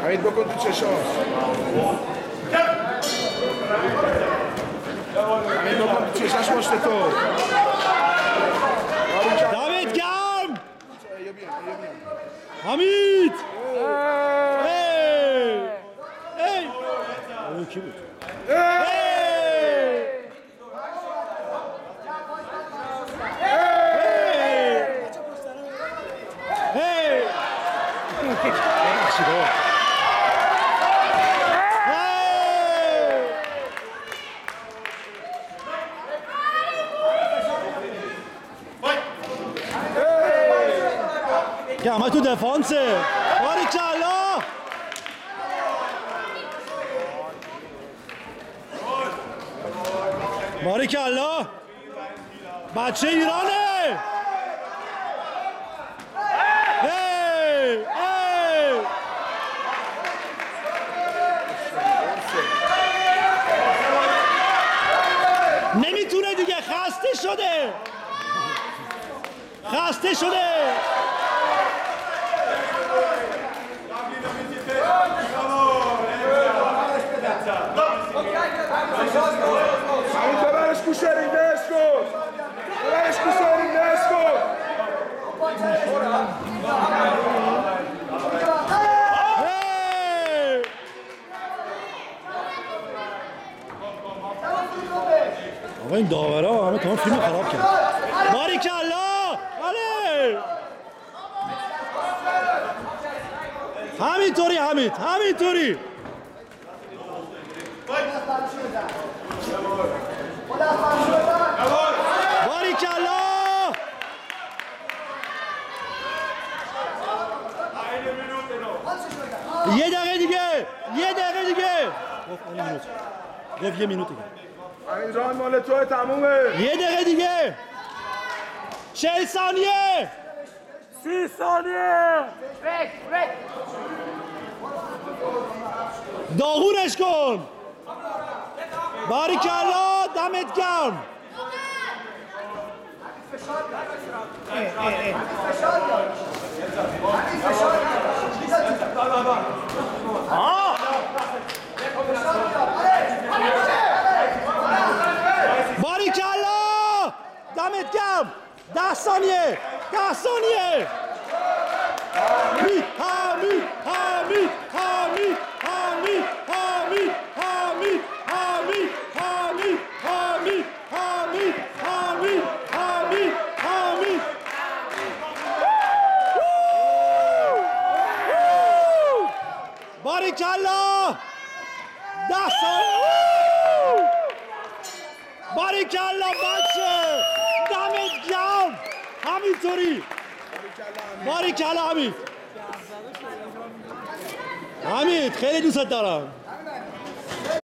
حمید بکن تو چشاش. حمید بکن تو چشاش مشت تو. دمت گرم حمید. اون کی بود؟ که همه تو دفانسه. باریکلا باریکلا بچه ایرانه. نمیتونه دیگه، خسته شده. حمید ببرش کوشرین دست کن. ببرش کوشرین دست کن. آقا این داورا همه تمام فیلم خراب کرد. باریکلا. بله همینطوری حمید، همینطوری. باریکلا. یه دقیقه دیگه. گفت یه مینوت دیگه. حمید جان مال توه، تمومه. یه دقیقه دیگه. 40 ثانیه. 30 ثانیه. داغونش کن. باریکلا. دمت گرم. باریکلا. دمت گرم. 10 ثانیه. حمید. باریکلا. 10 ثانیه. باریکلا بچه. دمت گرم. همینطوری. باریکلا حمید. خیلی دوست دارم.